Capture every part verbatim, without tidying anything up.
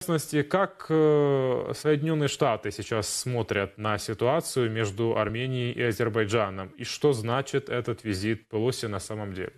частности, как э, Соединенные Штаты сейчас смотрят на ситуацию между Арменией и Азербайджаном? И что значит этот визит Пелоси на самом деле?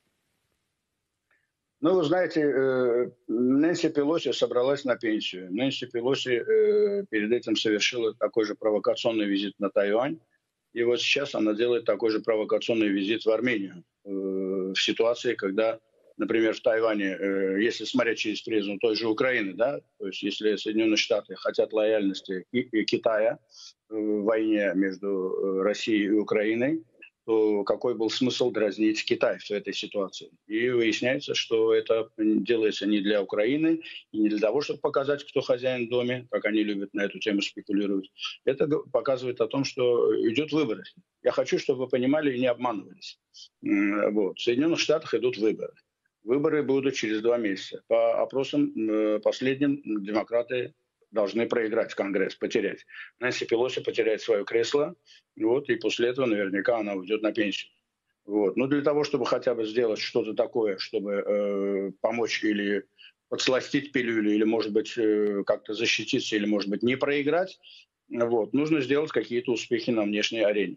Ну, вы знаете, э, Нэнси Пелоси собралась на пенсию. Нэнси Пелоси э, перед этим совершила такой же провокационный визит на Тайвань. И вот сейчас она делает такой же провокационный визит в Армению. Э, в ситуации, когда, например, в Тайване, э, если смотреть через призму той же Украины, да, то есть если Соединенные Штаты хотят лояльности и, и Китая в войне между э, Россией и Украиной, то какой был смысл дразнить Китай в этой ситуации? И выясняется, что это делается не для Украины и не для того, чтобы показать, кто хозяин в доме, как они любят на эту тему спекулировать. Это показывает о том, что идут выборы. Я хочу, чтобы вы понимали и не обманывались. Вот. В Соединенных Штатах идут выборы. Выборы будут через два месяца. По опросам последним демократы должны проиграть в Конгресс, потерять. Нэнси Пелоси потеряет свое кресло, вот, и после этого наверняка она уйдет на пенсию. Вот. Но для того, чтобы хотя бы сделать что-то такое, чтобы э, помочь или подсластить пилюлю, или, может быть, э, как-то защититься, или, может быть, не проиграть, вот, нужно сделать какие-то успехи на внешней арене.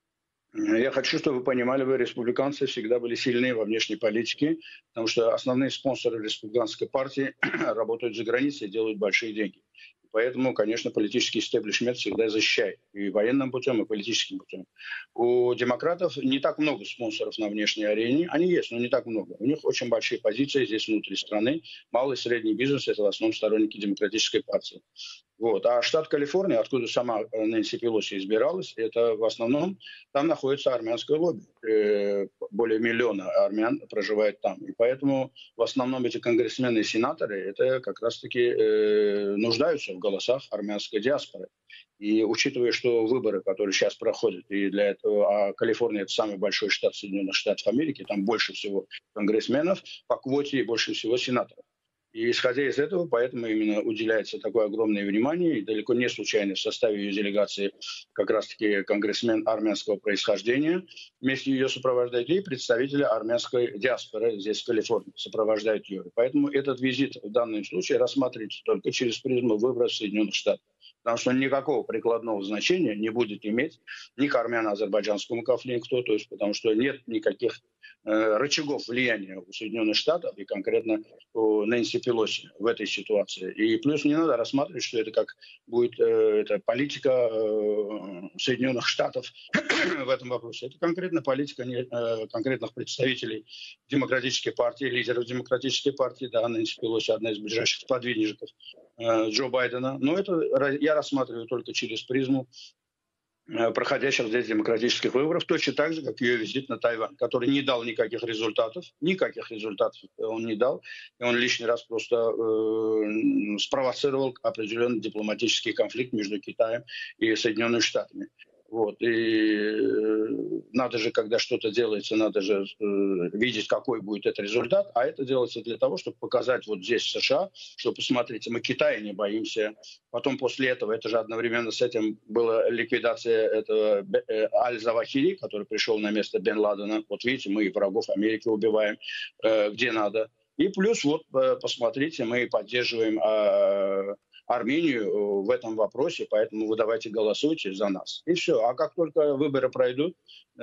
Я хочу, чтобы вы понимали, вы, республиканцы, всегда были сильны во внешней политике, потому что основные спонсоры республиканской партии работают за границей и делают большие деньги. Поэтому, конечно, политический истеблишмент всегда защищает и военным путем, и политическим путем. У демократов не так много спонсоров на внешней арене. Они есть, но не так много. У них очень большие позиции здесь внутри страны. Малый и средний бизнес – это в основном сторонники демократической партии. Вот. А штат Калифорния, откуда сама Нэнси Пелоси избиралась, это в основном там находится армянское лобби. Более миллиона армян проживает там. И поэтому в основном эти конгрессмены и сенаторы это как раз-таки э, нуждаются в голосах армянской диаспоры. И учитывая, что выборы, которые сейчас проходят, и для этого, а Калифорния это самый большой штат Соединенных Штатов Америки, там больше всего конгрессменов по квоте и больше всего сенаторов. И исходя из этого, поэтому именно уделяется такое огромное внимание. И далеко не случайно в составе ее делегации как раз-таки конгрессмен армянского происхождения. Вместе ее сопровождают и представители армянской диаспоры здесь, в Калифорнии, сопровождают ее. Поэтому этот визит в данном случае рассматривается только через призму выбора Соединенных Штатов. Потому что никакого прикладного значения не будет иметь ни к армяно-азербайджанскому конфликту, то есть потому что нет никаких э, рычагов влияния у Соединенных Штатов и конкретно у Нэнси Пелоси в этой ситуации. И плюс не надо рассматривать, что это как будет э, это политика э, Соединенных Штатов в этом вопросе. Это конкретно политика не, э, конкретных представителей демократической партии, лидеров демократической партии. Да, Нэнси Пелоси одна из ближайших сподвижников э, Джо Байдена. Но это я рассматриваю только через призму проходящих здесь демократических выборов, точно так же, как ее визит на Тайвань, который не дал никаких результатов, никаких результатов он не дал, и он лишний раз просто э, спровоцировал определенный дипломатический конфликт между Китаем и Соединенными Штатами. Вот. И э, надо же, когда что-то делается, надо же э, видеть, какой будет этот результат. А это делается для того, чтобы показать вот здесь, в США, что, посмотрите, мы Китая не боимся. Потом после этого, это же одновременно с этим была ликвидация этого э, Аль-Завахири, который пришел на место Бен Ладена. Вот видите, мы и врагов Америки убиваем, э, где надо. И плюс, вот, э, посмотрите, мы поддерживаем э, Армению в этом вопросе, поэтому вы давайте голосуйте за нас. И все. А как только выборы пройдут,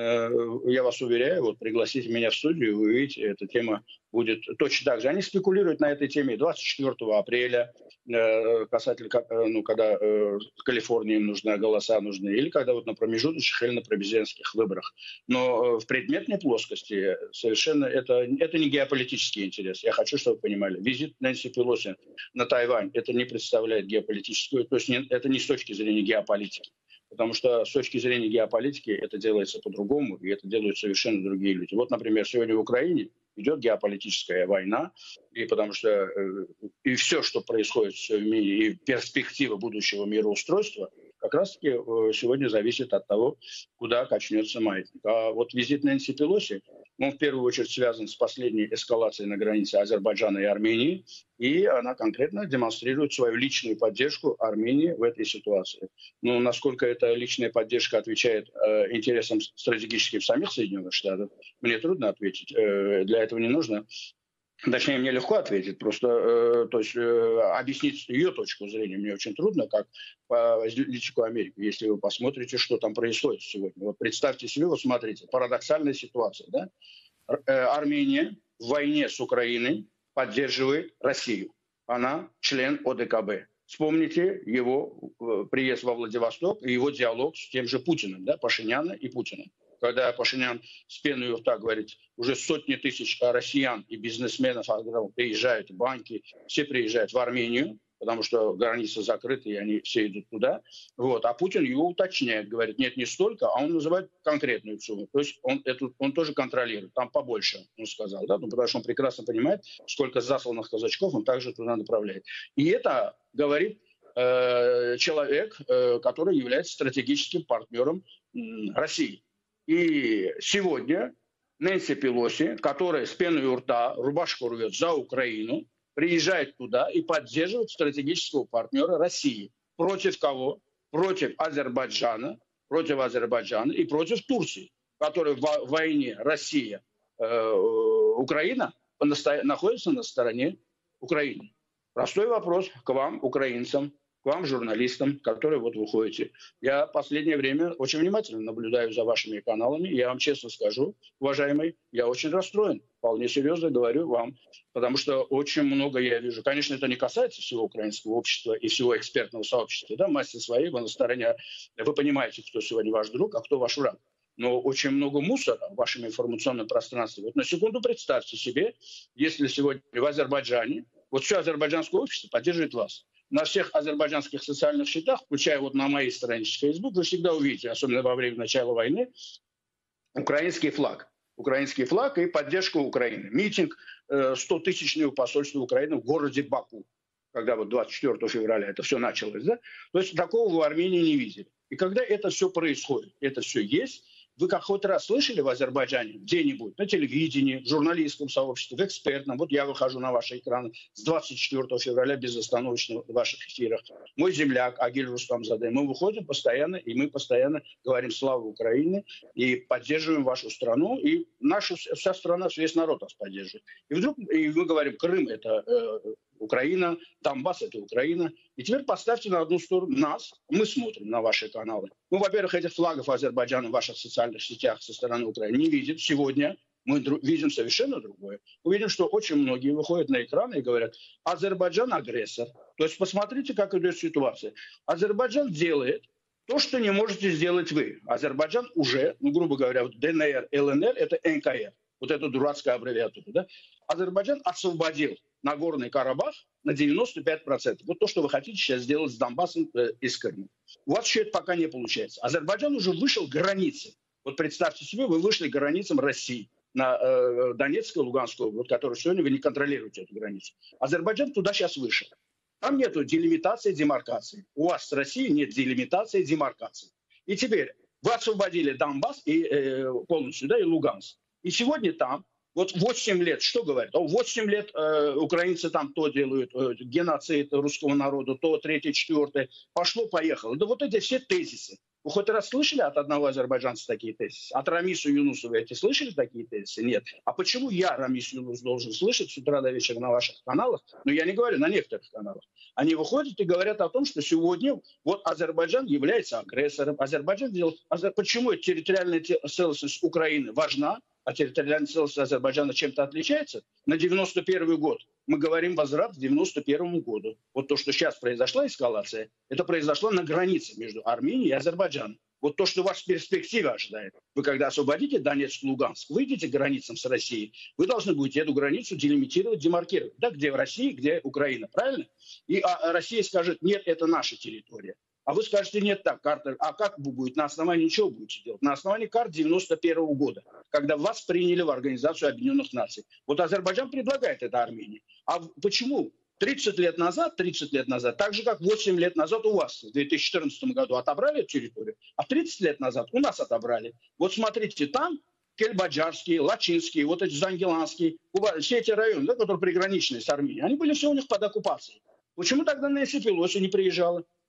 я вас уверяю, вот пригласите меня в студию, вы увидите, эта тема будет точно так же. Они спекулируют на этой теме двадцать четвёртого апреля, касательно, ну, когда в Калифорнии им нужны голоса, нужны, или когда вот на промежуточных или на президентских выборах. Но в предметной плоскости совершенно это, это не геополитический интерес. Я хочу, чтобы вы понимали. Визит Нэнси Пелоси на Тайвань, это не представляет геополитическую, то есть не, это не с точки зрения геополитики. Потому что с точки зрения геополитики это делается по-другому, и это делают совершенно другие люди. Вот, например, сегодня в Украине идет геополитическая война, и потому что э, и все, что происходит в мире, и перспектива будущего мироустройства, как раз-таки э, сегодня зависит от того, куда качнется маятник. А вот визит Нэнси Пелоси, он в первую очередь связан с последней эскалацией на границе Азербайджана и Армении, и она конкретно демонстрирует свою личную поддержку Армении в этой ситуации. Но насколько эта личная поддержка отвечает э, интересам стратегическим самих Соединенных Штатов, мне трудно ответить. Э, для этого не нужно Точнее, мне легко ответить, просто э, то есть, э, объяснить ее точку зрения мне очень трудно, как политику Америки, если вы посмотрите, что там происходит сегодня. Вот представьте себе, вот смотрите, парадоксальная ситуация. Да? Э, Армения в войне с Украиной поддерживает Россию. Она член О Д К Б. Вспомните его э, приезд во Владивосток и его диалог с тем же Путиным, да, Пашиняна и Путиным. Когда Пашинян с пеной у рта говорит, уже сотни тысяч россиян и бизнесменов приезжают, банки, все приезжают в Армению, потому что границы закрыты, и они все идут туда. Вот. А Путин его уточняет, говорит, нет, не столько, а он называет конкретную сумму. То есть он, эту, он тоже контролирует, там побольше, он сказал, да? Ну, потому что он прекрасно понимает, сколько засланных казачков он также туда направляет. И это говорит э, человек, э, который является стратегическим партнером э, России. И сегодня Нэнси Пелоси, которая с пеной у рта рубашку рвет за Украину, приезжает туда и поддерживает стратегического партнера России. Против кого? Против Азербайджана, против Азербайджана и против Турции, которая в войне Россия, э, Украина находится на стороне Украины. Простой вопрос к вам, украинцам, к вам, журналистам, которые вот выходите. Я в последнее время очень внимательно наблюдаю за вашими каналами. Я вам честно скажу, уважаемый, я очень расстроен. Вполне серьезно говорю вам. Потому что очень много я вижу. Конечно, это не касается всего украинского общества и всего экспертного сообщества. Да, массе своей, вы на стороне, вы понимаете, кто сегодня ваш друг, а кто ваш враг. Но очень много мусора в вашем информационном пространстве. Вот на секунду представьте себе, если сегодня в Азербайджане, вот все азербайджанское общество поддерживает вас. На всех азербайджанских социальных сетах, включая вот на моей страничке Facebook, вы всегда увидите, особенно во время начала войны, украинский флаг. Украинский флаг и поддержка Украины. Митинг стотысячного посольства Украины в городе Баку, когда вот двадцать четвёртого февраля это все началось. Да? То есть такого в Армении не видели. И когда это все происходит, это все есть, вы как хоть раз слышали в Азербайджане где-нибудь, на телевидении, в журналистском сообществе, в экспертном, вот я выхожу на ваши экраны с двадцать четвёртого февраля безостановочно в ваших эфирах. Мой земляк Агиль Рустамзаде, мы выходим постоянно, и мы постоянно говорим славу Украине и поддерживаем вашу страну, и наша вся страна, весь народ нас поддерживает. И вдруг и мы говорим, Крым это э, Украина, Донбасс это Украина. И теперь поставьте на одну сторону нас, мы смотрим на ваши каналы. Ну, во-первых, этих флагов Азербайджана в ваших социальных сетях со стороны Украины не видим. Сегодня мы видим совершенно другое. Мы видим, что очень многие выходят на экраны и говорят, Азербайджан агрессор. То есть посмотрите, как идет ситуация. Азербайджан делает то, что не можете сделать вы. Азербайджан уже, ну, грубо говоря, вот Д Н Р, Л Н Р, это Н К Р. Вот эта дурацкая аббревиатура. Да? Азербайджан освободил Нагорный Карабах на девяносто пять процентов. Вот то, что вы хотите сейчас сделать с Донбассом э, и с Крымом. У вас еще это пока не получается. Азербайджан уже вышел к границе. Вот представьте себе, вы вышли к границам России на э, Донецкую, Луганскую область, которую сегодня вы не контролируете эту границу. Азербайджан туда сейчас вышел. Там нет делимитации, демаркации. У вас с Россией нет делимитации, демаркации. И теперь вы освободили Донбасс и, э, полностью, да, и Луганск. И сегодня там, вот восемь лет, что говорят? восемь лет э, украинцы там то делают, э, геноцид русского народа, то третье, четвертое. Пошло-поехало. Да вот эти все тезисы. Вы хоть раз слышали от одного азербайджанца такие тезисы? От Рамиса Юнусова эти слышали такие тезисы? Нет. А почему я, Рамис Юнус, должен слышать с утра до вечера на ваших каналах? Ну, я не говорю, на некоторых каналах. Они выходят и говорят о том, что сегодня вот Азербайджан является агрессором. Азербайджан делает... Почему территориальная целостность Украины важна? А территориальная целостность Азербайджана чем-то отличается? На девяносто первый год мы говорим возврат к девяносто первому году. Вот то, что сейчас произошла эскалация, это произошло на границе между Арменией и Азербайджаном. Вот то, что вас в перспективе ожидает. Вы когда освободите Донецк, Луганск, выйдете к границам с Россией, вы должны будете эту границу делимитировать, демаркировать. Да, где в России, где Украина, правильно? И а, Россия скажет, нет, это наша территория. А вы скажете, нет, так, карта, а как вы будете, на основании чего будете делать? На основании карт девяносто первого года, когда вас приняли в Организацию Объединенных Наций. Вот Азербайджан предлагает это Армении. А почему? тридцать лет назад, тридцать лет назад, так же, как восемь лет назад у вас в две тысячи четырнадцатом году отобрали эту территорию, а тридцать лет назад у нас отобрали. Вот смотрите, там Кельбаджарский, Лачинский, вот эти Зангеланский, все эти районы, да, которые приграничные с Арменией, они были все у них под оккупацией. Почему тогда Нэнси Пелоси не приезжала?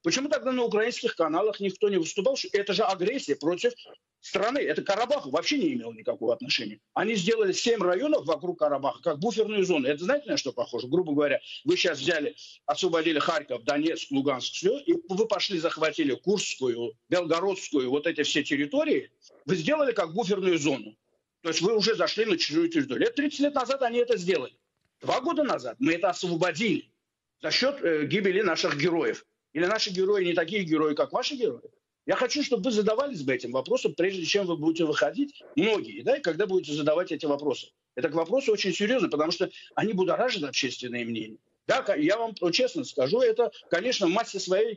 Почему тогда на украинских каналах никто не выступал? Что это же агрессия против страны. Это Карабаху вообще не имело никакого отношения. Они сделали семь районов вокруг Карабаха как буферную зону. Это знаете, на что похоже? Грубо говоря, вы сейчас взяли, освободили Харьков, Донецк, Луганск, все, и вы пошли, захватили Курскую, Белгородскую, вот эти все территории, вы сделали как буферную зону. То есть вы уже зашли на чужую территорию. Это тридцать лет назад они это сделали. Два года назад мы это освободили за счет э, гибели наших героев. Или наши герои не такие герои, как ваши герои? Я хочу, чтобы вы задавались бы этим вопросом, прежде чем вы будете выходить, многие, да, и когда будете задавать эти вопросы. Это к вопросу очень серьезно, потому что они будоражат общественное мнение. Да, я вам честно скажу, это, конечно, в массе своей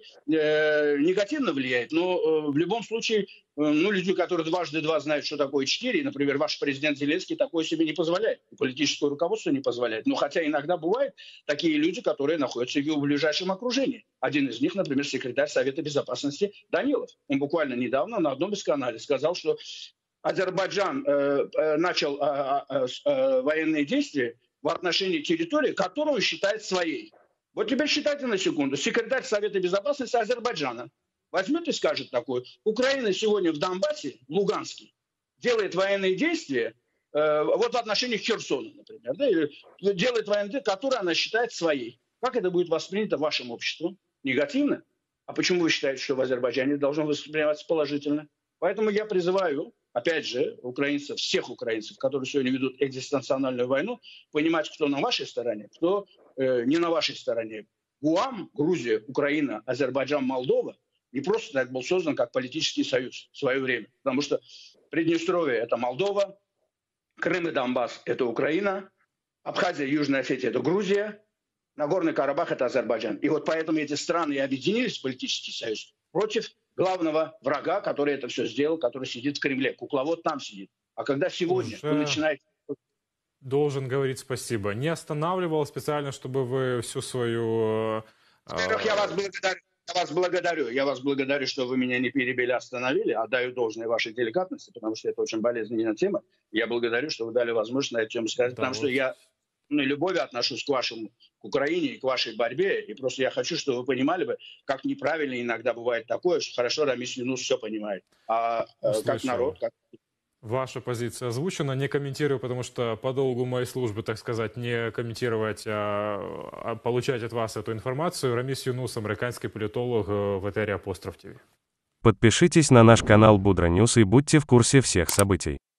э, негативно влияет, но э, в любом случае, э, ну, люди, которые дважды два знают, что такое четыре, например, ваш президент Зеленский такое себе не позволяет, и политическое руководство не позволяет. Но хотя иногда бывают такие люди, которые находятся в его ближайшем окружении. Один из них, например, секретарь Совета Безопасности Данилов. Он буквально недавно на одном из каналов сказал, что Азербайджан э, э, начал э, э, э, военные действия в отношении территории, которую считает своей. Вот теперь считайте на секунду. Секретарь Совета Безопасности Азербайджана возьмет и скажет такое. Украина сегодня в Донбассе, в Луганске, делает военные действия, э, вот в отношении Херсона, например, да, или делает военные действия, которые она считает своей. Как это будет воспринято вашим обществом? Негативно? А почему вы считаете, что в Азербайджане должно восприниматься положительно? Поэтому я призываю, опять же, украинцев, всех украинцев, которые сегодня ведут экзистенциональную войну, понимать, кто на вашей стороне, кто э, не на вашей стороне. ГУАМ, Грузия, Украина, Азербайджан, Молдова не просто так был создан как политический союз в свое время. Потому что Приднестровье – это Молдова, Крым и Донбасс – это Украина, Абхазия и Южная Осетия – это Грузия, Нагорный Карабах – это Азербайджан. И вот поэтому эти страны и объединились в политический союз против главного врага, который это все сделал, который сидит в Кремле. Кукловод там сидит. А когда сегодня Уже вы начинаете... должен говорить спасибо. Не останавливал специально, чтобы вы всю свою... Во-первых, я вас благодарю. Я вас благодарю. Я вас благодарю, что вы меня не перебили, остановили. Отдаю должное вашей деликатности, потому что это очень болезненная тема. Я благодарю, что вы дали возможность на эту тему сказать, Да, потому вот. что я ну, любовью отношусь к вашему, к Украине и к вашей борьбе. И просто я хочу, чтобы вы понимали бы, как неправильно иногда бывает такое, что хорошо Рамис Юнус все понимает. А э, как народ, как... Ваша позиция озвучена, не комментирую, потому что по долгу моей службы, так сказать, не комментировать, а, а получать от вас эту информацию. Рамис Юнус, американский политолог в Этери Апостроф ТВ. Подпишитесь на наш канал Будра Ньюс и будьте в курсе всех событий.